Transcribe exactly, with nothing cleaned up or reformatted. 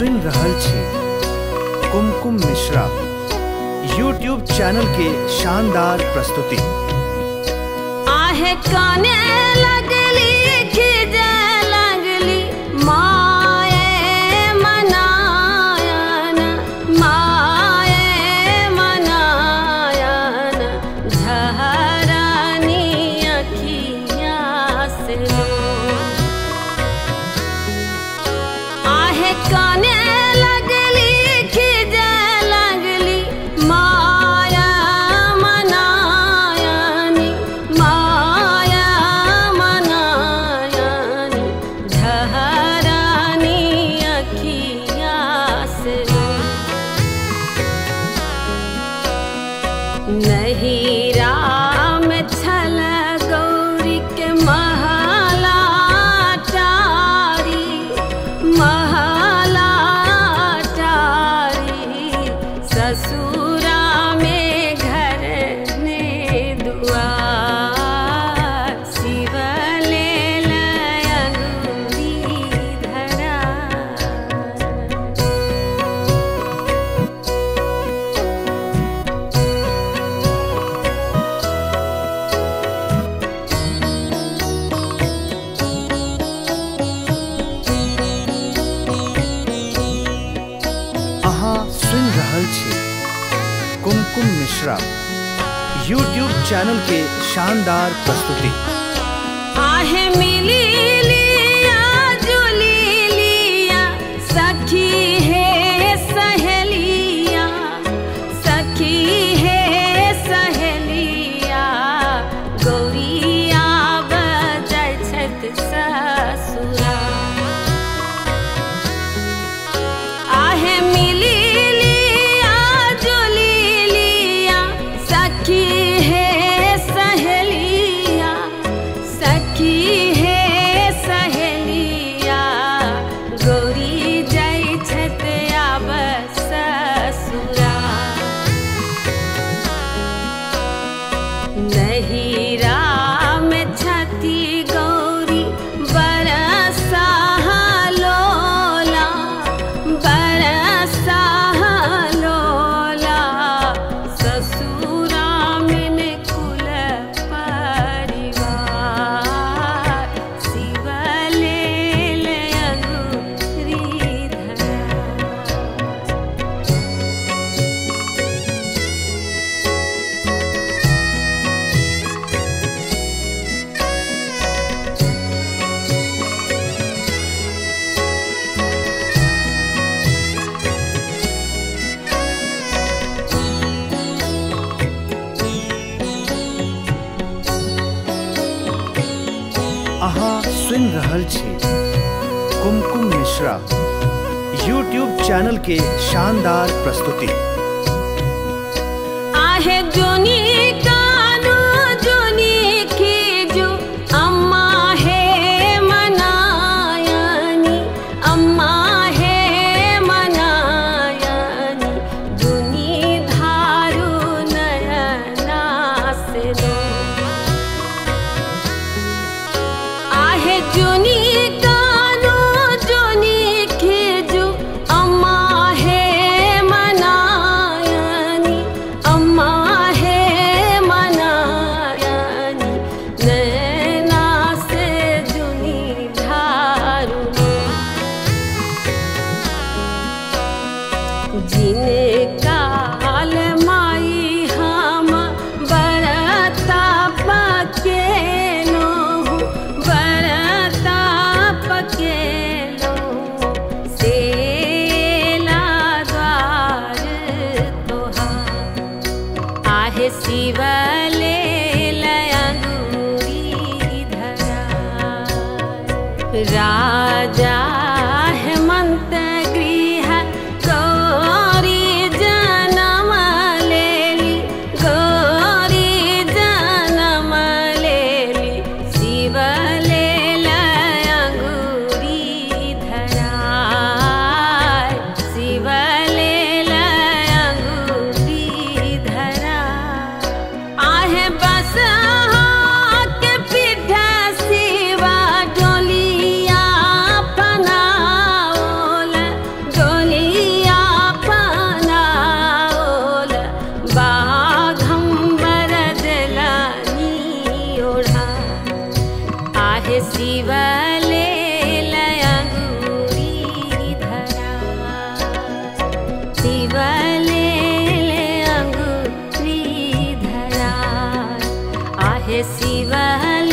सुन रहल छी कुमकुम मिश्रा यूट्यूब चैनल के शानदार प्रस्तुति। आहे काने लगली खिजे लगली माए मनायन माए मनायन झहरानी अखियाँ से लो। आहे काने नहीं राम छल गौरी के महला टारी महला टारी ससुरा में घर ने दुआर शिव ले अंगूरी धरा। सुन रहल छी कुमकुम मिश्रा यूट्यूब चैनल के शानदार प्रस्तुति। आहे मिली लिया जुली लिया सखी है सहेलिया सखी है सहेलिया गौरिया बजै छथि ससुरा। आहे मिली नहीं राम छती गौरी बरसा लोला बरसा लोला ससुरा में कुल परिवार शिव ले अंगूरी धरा। अहाँ सुन रहल छी कुमकुम मिश्रा यूट्यूब चैनल के शानदार प्रस्तुति। आहे जोनी कानो जोनी खीजू अम्मा है मनायनी अम्मा है मनायनी दुनी धारू नयना से दो। आहे जोनी कानो जोनी खीजू अम्मा है मनायनी अम्मा है मनायनी नैना से जुनी धारू जिने काल माई हम बरता पकेलो बरता पकेलो सेला द्वार तोहार। आहे शिव ले अंगूरी धरा राजा हेमंत गृह गौरी जन्म लेली गौरी जन्म लेली शिव ले अंगूरी धरा शिव ले अंगूरी धरा। आहे बस के पीठ शिवा डोलिया पना आहे शिवल